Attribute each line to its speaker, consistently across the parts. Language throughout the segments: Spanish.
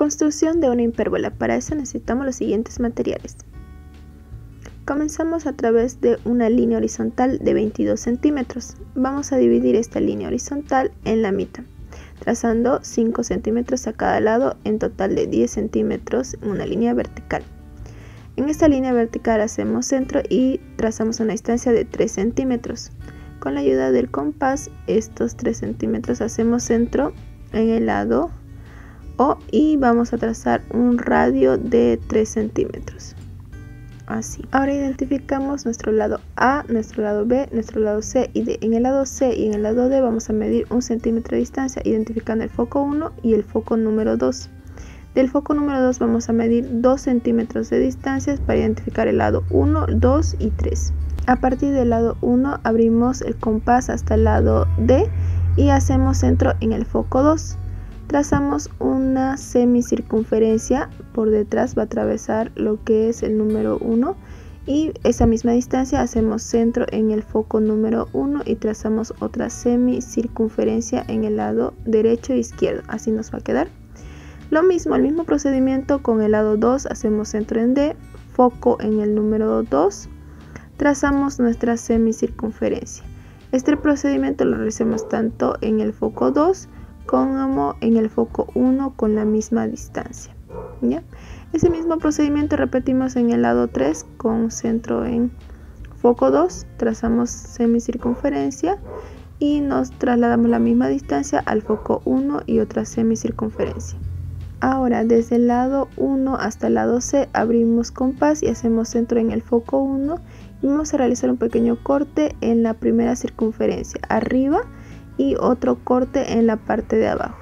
Speaker 1: Construcción de una hipérbola. Para eso necesitamos los siguientes materiales. Comenzamos a través de una línea horizontal de 22 centímetros. Vamos a dividir esta línea horizontal en la mitad, trazando 5 centímetros a cada lado, en total de 10 centímetros en una línea vertical. En esta línea vertical hacemos centro y trazamos una distancia de 3 centímetros. Con la ayuda del compás, estos 3 centímetros hacemos centro en el lado O y vamos a trazar un radio de 3 centímetros. Así. Ahora identificamos nuestro lado A, nuestro lado B, nuestro lado C y D. En el lado C y en el lado D vamos a medir 1 centímetro de distancia, identificando el foco 1 y el foco número 2. Del foco número 2 vamos a medir 2 centímetros de distancia para identificar el lado 1, 2 y 3. A partir del lado 1 abrimos el compás hasta el lado D y hacemos centro en el foco 2. Trazamos una semicircunferencia, por detrás va a atravesar lo que es el número 1 y esa misma distancia hacemos centro en el foco número 1 y trazamos otra semicircunferencia en el lado derecho e izquierdo. Así nos va a quedar. Lo mismo, el mismo procedimiento con el lado 2, hacemos centro en D, foco en el número 2, trazamos nuestra semicircunferencia. Este procedimiento lo realizamos tanto en el foco 2 como en el foco 1 con la misma distancia. ¿Ya? Ese mismo procedimiento repetimos en el lado 3 con centro en foco 2, trazamos semicircunferencia y nos trasladamos la misma distancia al foco 1 y otra semicircunferencia. Ahora desde el lado 1 hasta el lado C abrimos compás y hacemos centro en el foco 1 y vamos a realizar un pequeño corte en la primera circunferencia arriba y otro corte en la parte de abajo.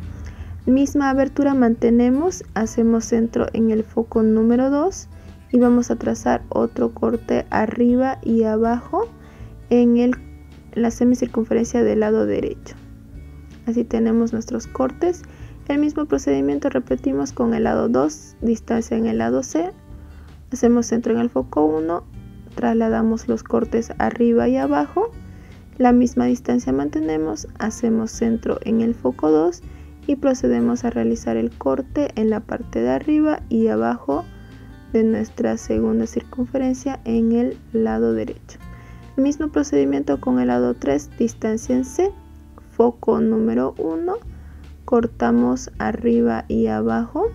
Speaker 1: Misma abertura mantenemos, hacemos centro en el foco número 2 y vamos a trazar otro corte arriba y abajo en la semicircunferencia del lado derecho. Así tenemos nuestros cortes. El mismo procedimiento repetimos con el lado 2, distancia en el lado C, hacemos centro en el foco 1, trasladamos los cortes arriba y abajo, la misma distancia mantenemos, hacemos centro en el foco 2 y procedemos a realizar el corte en la parte de arriba y abajo de nuestra segunda circunferencia en el lado derecho. El mismo procedimiento con el lado 3, distancia en C, foco número 1, cortamos arriba y abajo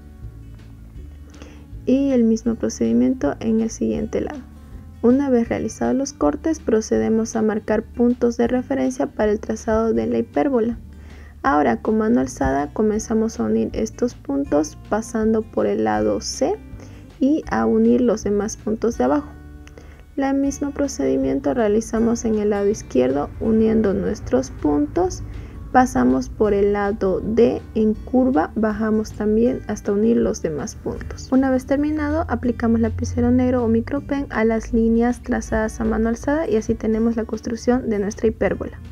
Speaker 1: y el mismo procedimiento en el siguiente lado. Una vez realizados los cortes, procedemos a marcar puntos de referencia para el trazado de la hipérbola. Ahora con mano alzada comenzamos a unir estos puntos pasando por el lado C y a unir los demás puntos de abajo. El mismo procedimiento realizamos en el lado izquierdo uniendo nuestros puntos. Pasamos por el lado D en curva, bajamos también hasta unir los demás puntos. Una vez terminado, aplicamos lapicero negro o micropen a las líneas trazadas a mano alzada y así tenemos la construcción de nuestra hipérbola.